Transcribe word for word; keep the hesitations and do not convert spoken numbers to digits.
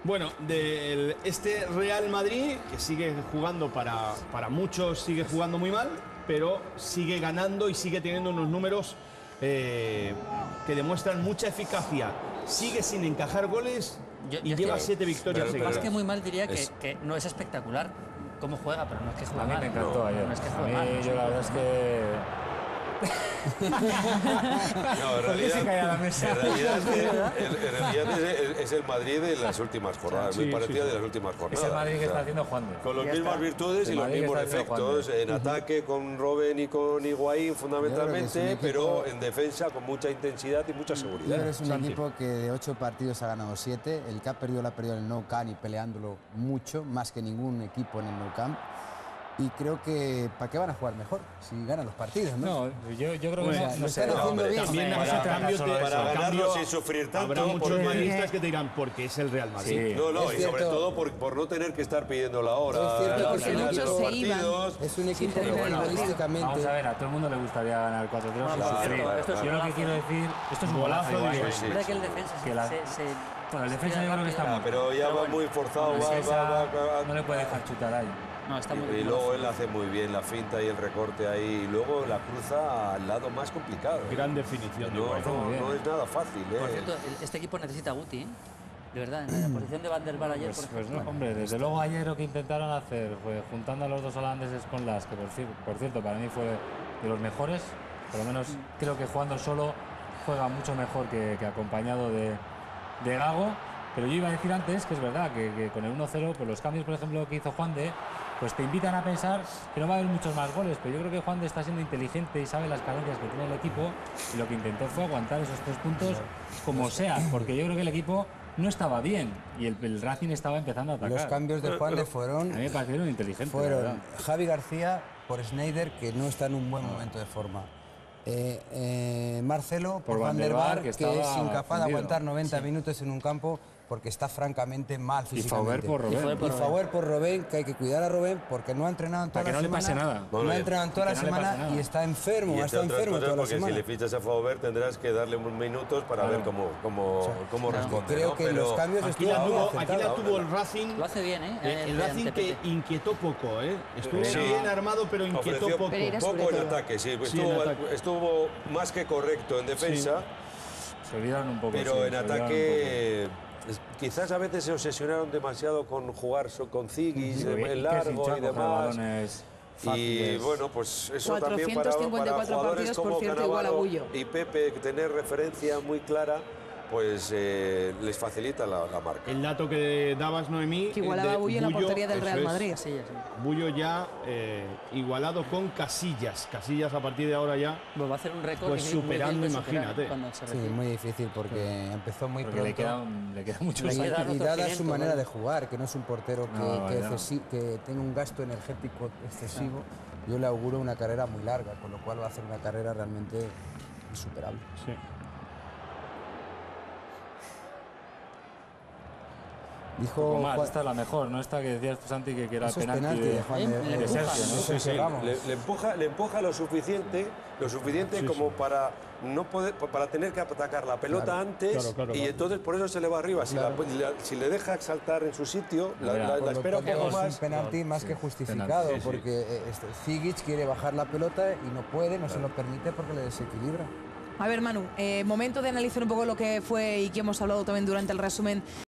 Bueno, de este Real Madrid, que sigue jugando para, para muchos, sigue jugando muy mal, pero sigue ganando y sigue teniendo unos números eh, que demuestran mucha eficacia. Sigue sin encajar goles Yo- y yo es lleva que- siete victorias Más seguidas. que muy mal diría que, Es- que no es espectacular cómo juega, pero no es que juegue A mí mal. me encantó no, ayer. No es que A juegue mí, mal. yo la verdad es que... No, en ¿Por qué se cae a la realidad, mesa? en realidad, es, que- en- en realidad es, el- es el Madrid de las últimas jornadas, Sí, muy parecido sí, sí. de las últimas jornadas. Es el Madrid que O sea, está haciendo Juan de. Con las Ya mismas está. virtudes y El los Madrid que mismos está haciendo efectos, Juan de. en ataque con Robben y con Higuaín fundamentalmente, Yo creo que es un pero equipo- en defensa con mucha intensidad y mucha Yo creo seguridad. que es un equipo que de ocho partidos ha ganado siete. El que ha perdido lo ha perdido en el Nou Camp y peleándolo mucho, más que ningún equipo en el Nou Camp. Y creo que ¿para qué van a jugar mejor? Si ganan los partidos, ¿no? No, yo, yo creo que Bueno, no, lo no sé. están haciendo hombre, bien. También Para- a ese cambio solo te- eso. Para a ganarlo cambio, sin sufrir tanto, habrá muchos porque- madridistas que te dirán porque es el Real Madrid. Sí. No, no, Es y sobre cierto. todo por, por no tener que estar pidiendo la hora Es cierto, al porque final de muchos los se iban. partidos. Es un equipo que tener el futbolísticamente... Vamos a ver, a todo el mundo le gustaría ganar cuatro cero sin Claro, sufrir. claro, esto es Yo un lo que golazo. quiero decir, esto es un Golazo, golazo igual. digo. Sí, sí. Es verdad que el defensa se, Que la- se, se- Bueno, el defensa se yo creo que está rápido. Ah, pero ya Pero va bueno. muy forzado, La va, defensa va, va, va- no le puede dejar chutar ahí. No, está muy Y, y bien. luego él hace muy bien la finta y el recorte ahí, y luego la cruza al lado más complicado. ¿eh? Gran definición. de No, Higuaín. no, muy bien. no es nada fácil. ¿eh? Por cierto, el- este equipo necesita a Guti, ¿eh? De verdad, en la posición de Van der Vaart ayer, Pues, por pues ejemplo. no, hombre, desde luego ayer lo que intentaron hacer fue juntando a los dos holandeses con Las, que por, cier- por cierto para mí fue de los mejores, por lo menos creo que jugando solo juega mucho mejor que, que acompañado de, de Gago, pero yo iba a decir antes que es verdad que, que con el uno cero, pues los cambios por ejemplo que hizo Juan de, pues te invitan a pensar que no va a haber muchos más goles, pero yo creo que Juan de está siendo inteligente y sabe las carencias que tiene el equipo y lo que intentó fue aguantar esos tres puntos como sea, porque yo creo que el equipo no estaba bien y el, el Racing estaba empezando a atacar. Los cambios de Juan de A fueron, mí me parecieron inteligentes. la fueron verdad. Javi García por Sneijder, que no está en un buen momento de forma. Eh, eh, Marcelo por, Van der Vaart, que, estaba es incapaz de fundido. aguantar noventa minutos en un campo porque está francamente mal Y físicamente. Fauber por Y Fauber Robben. por Y favor por Robben, que hay que cuidar a Robben porque no ha entrenado en toda Para que la no le semana. pase nada. No, No, ha entrenado en toda que la no le pase semana nada. y está enfermo, Y ha entre estado otras enfermo cosas, toda la porque si semana. le fichas a Fauber tendrás que darle unos minutos para Claro. ver cómo, cómo, cómo responde. Creo ¿no? que Pero los cambios Aquí estuvo la, muy tuvo, aquí acertado. la tuvo el Racing. Lo hace bien, ¿eh? Eh, el Racing que inquietó poco, ¿eh? Estuvo Sí. bien armado, pero inquietó ofreció poco. Pereira poco sobre en todo. ataque, sí, Sí, estuvo, en ataque. estuvo más que correcto en defensa, Se olvidaron un poco. pero sí, en se olvidaron ataque es- quizás a veces se obsesionaron demasiado con jugar so- con Ziggy, un poco. en Y largo Kessincha y coge demás. balones Y fáciles. bueno, pues eso también para, cuatrocientos cincuenta y para cuatro jugadores partidos, por como cierto, igual a Cannavaro Bullo. y Pepe, tener referencia muy clara, pues eh, les facilita la, la marca. El dato que dabas, Noemí. Que el igualaba de a Bullo en la portería del eso Real es. Madrid. Sí, ya, sí. Bullo ya eh, igualado con Casillas. Casillas a partir de ahora ya. Pues va a hacer un récord Pues que es muy superando, difícil de superar, imagínate. ¿eh? Cuando se Sí, retire. muy difícil porque empezó muy Porque le pronto. queda, un- le queda mucho Le Y, queda tiempo. otros y dada su quinientos, manera ¿vale? de jugar, que no es un portero que, No, que, no. excesi- que tenga un gasto energético excesivo, yo le auguro una carrera muy larga, con lo cual va a hacer una carrera realmente insuperable. Sí. Dijo Un poco más, Juan- esta es la mejor, no esta que decías tú, Santi, que, que era eso es penalti, penalti de, de Juan Eh, de, le de empuja, Sergio, ¿no? no Sí, sé sí, si vamos. le, le empuja, le empuja lo suficiente, lo suficiente como para no poder, para tener que atacar la pelota Claro, antes claro, claro, y claro. entonces por eso se le va arriba. Si, Claro. la- la- si le deja saltar en su sitio, la, Mira, la- Por la lo espera un tanto, poco es más. un penalti más Sí, que justificado, penalti, sí, sí. porque eh, este, Zigic quiere bajar la pelota y no puede, no se lo permite porque le desequilibra. A ver, Manu, eh, momento de analizar un poco lo que fue y que hemos hablado también durante el resumen